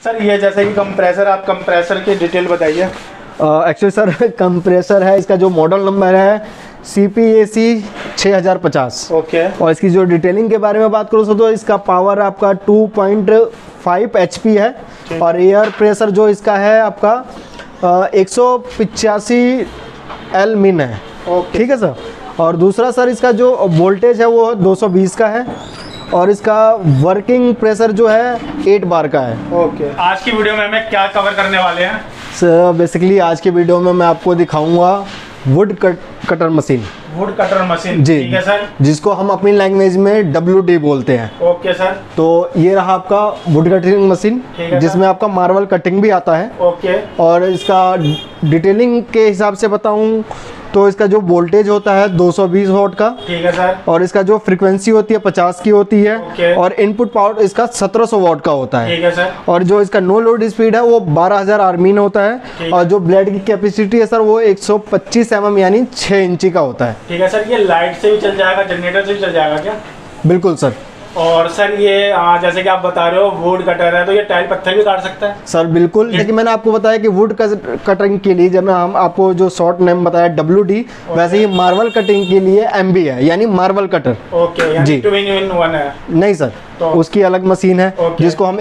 Sir ये जैसे कि कंप्रेसर, आप कंप्रेसर की डिटेल बताइए। एक्चुअली सर कंप्रेसर है, इसका जो मॉडल नंबर है CPAC 6050। ओके। और इसकी जो डिटेलिंग के बारे में बात करूँ तो इसका पावर आपका 2.5 HP है और एयर प्रेशर जो इसका है आपका 185 L min है। ठीक है सर। और दूसरा सर इसका जो वोल्टेज है वो 220 का है और इसका वर्किंग प्रेशर जो है 8 बार का है। ओके। आज की वीडियो में हमें क्या कवर करने वाले हैं? सर बेसिकली आज की वीडियो में मैं आपको दिखाऊंगा wood cutter machine. Wood cutter machine, जी, ठीक है सर। जिसको हम अपनी लैंग्वेज में WD बोलते हैं। Okay sir. तो ये रहा आपका वुड कटिंग मशीन, जिसमें आपका मार्बल कटिंग भी आता है। ओके। और इसका डिटेलिंग के हिसाब से बताऊं तो इसका जो वोल्टेज होता है 220 वोल्ट का। ठीक है सर। और इसका जो फ्रीक्वेंसी होती है 50 की होती है। ओके। और इनपुट पावर इसका 1700 वोल्ट का होता है। ठीक है सर। और जो इसका नो लोड स्पीड है वो 12000 आर्मीन होता है। और जो ब्लेड की कैपेसिटी है सर वो 125 mm यानी 6 इंची का होता है। ठीक है सर। ये लाइट से भी चल जाएगा, जनरेटर से भी चल जाएगा क्या? बिल्कुल सर। और सर ये जैसे कि आप बता रहे हो वुड कटर है, तो ये टाइल पत्थर भी काट सकता है? सर बिल्कुल, लेकिन मैंने आपको बताया कि वुड कटिंग के लिए जब हम आपको जो शॉर्ट नेम बताया WD, वैसे ही मार्बल कटिंग के लिए MB है यानी मार्बल कटर। ओके, यानी 2 in 1 है? नहीं सर, तो उसकी अलग मशीन है जिसको हम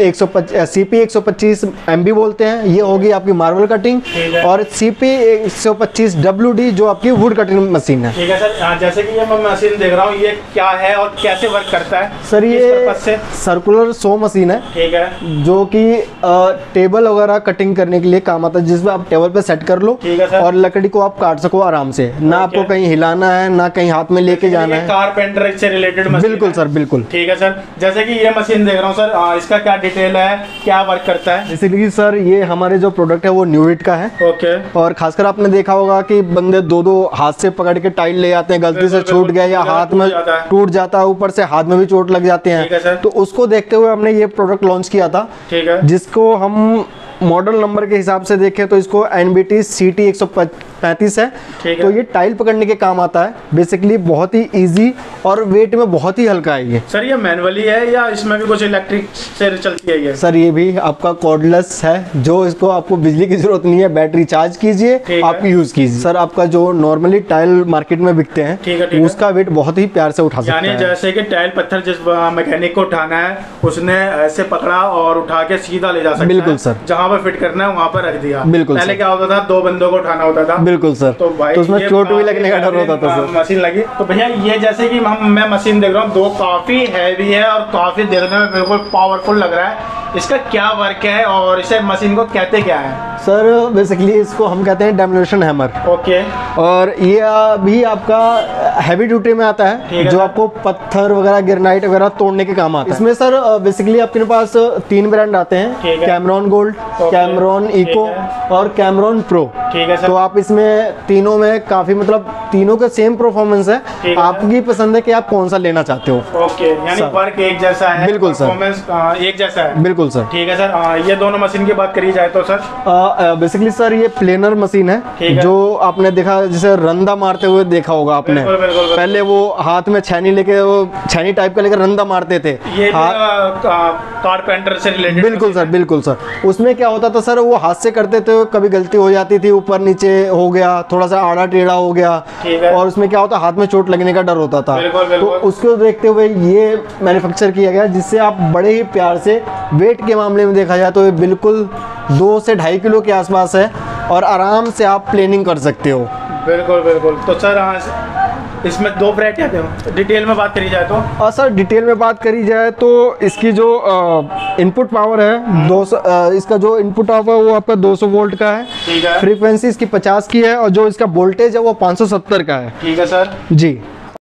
CP 125 MB बोलते हैं। ये होगी आपकी मार्बल कटिंग। और CP 125 WD जो आपकी वुड कटिंग मशीन है। ठीक है सर। जैसे कि ये मैं मशीन देख रहा हूँ, ये क्या है और कैसे वर्क करता है? सर ये सर्कुलर सो मशीन है। ठीक है। जो कि टेबल वगैरह कटिंग करने के लिए काम आता है, जिसमें आप टेबल पे सेट कर लो। ठीक है सर। और लकड़ी को आप काट सको आराम से, ना आपको कहीं हिलाना है ना कहीं हाथ में लेके जाना है। कारपेंटर से रिलेटेड मशीन? बिल्कुल सर, बिल्कुल। ठीक है सर। जैसे कि ये मशीन देख रहा हूँ सर, इसका क्या डिटेल है, क्या वर्क करता है? इसीलिए सर ये हमारे जो प्रोडक्ट है वो न्यूइट का है। ओके। और खासकर आपने देखा होगा कि बंदे दो हाथ से पकड़ के टाइल ले आते हैं, गलती से छूट गया या हाथ में टूट जाता है, ऊपर से हाथ में भी चोट लग जाते हैं। तो उसको देखते हुए हमने ये प्रोडक्ट लॉन्च किया था। ठीक है। जिसको हम मॉडल नंबर के हिसाब से देखें तो इसको NBT CT 135 है। तो ये टाइल पकड़ने के काम आता है। बेसिकली बहुत ही इजी और वेट में बहुत ही हल्का है ये। सर ये मैनुअली है या इसमें भी कुछ इलेक्ट्रिक से चलती है ये? सर ये भी आपका कॉर्डलेस है, जो इसको आपको बिजली की जरूरत नहीं है, बैटरी चार्ज कीजिए आप यूज कीजिए। सर आपका जो नॉर्मली टाइल मार्केट में बिकते हैं उसका वेट बहुत ही प्यार से उठा सकता है। यानी जैसे कि टाइल पत्थर जिस मैकेनिक को उठाना है उसने ऐसे पकड़ा और उठा के सीधा ले जा सकता है। बिल्कुल सर। जहाँ पर फिट करना है वहाँ पर रख दिया। बिल्कुल। पहले क्या होता था, 2 बंदों को उठाना होता था। बिल्कुल सर। तो भाई तो उसमें चोट भी लगने का डर होता था सर। मशीन लगी तो भैया ये जैसे कि मैं मशीन देख रहा हूँ, 2 काफी हैवी है और काफी देखने में बिल्कुल पावरफुल लग रहा है। इसका क्या वर्क है और इसे मशीन को कहते क्या है? सर बेसिकली इसको हम कहते हैं डेमोलेशन हैमर। ओके। और ये भी आपका हैवी ड्यूटी में आता है, जो आपको पत्थर वगैरह ग्रेनाइट वगैरह तोड़ने के काम आता है। इसमें सर बेसिकली आपके पास 3 ब्रांड आते हैं, कैमरॉन गोल्ड, कैमरॉन इको और कैमरॉन प्रो। ठीक है सर। तो आप इसमें तीनों में काफी मतलब तीनों का सेम परफॉर्मेंस है। आपकी पसंद है कि आप कौन सा लेना चाहते हो। ओके, यानी वर्क एक जैसा है। बिल्कुल सर। परफॉर्मेंस एक जैसा है। बिल्कुल सर। ठीक है सर। ये दोनों मशीन की बात करी जाए तो सर बेसिकली सर ये प्लेनर मशीन है, जो आपने देखा जैसे रंदा मारते हुए देखा होगा आपने। बिल्कुल। पहले वो हाथ में छेनी लेके, वो छेनी टाइप का लेकर रंदा मारते थे। ये कारपेंटर से रिलेटेड? बिल्कुल सर, बिल्कुल सर। उसमें क्या होता था सर, वो हाथ से करते थे, कभी गलती हो जाती थी, ऊपर नीचे हो गया, थोड़ा सा आड़ा टेढ़ा हो गया, और उसमें क्या होता, हाथ में चोट लगने का डर होता था। तो उसको देखते हुए ये मैन्युफैक्चर किया गया, जिससे आप बड़े ही प्यार से, वेट के मामले में देखा जाए तो ये बिल्कुल 2 से 2.5 किलो के आसपास है और आराम से आप प्लेनिंग कर सकते हो। बिल्कुल। तो सर इसमें 2 वैरायटी आते हैं, डिटेल में बात करी जाए तो? सर डिटेल में बात करी जाए तो इसकी जो इनपुट पावर है 200, इसका जो इनपुट पावर है वो आपका 200 वोल्ट का है। ठीक है। फ्रीक्वेंसी इसकी 50 की है और जो इसका वोल्टेज है वो 570 का है। ठीक है सर। जी।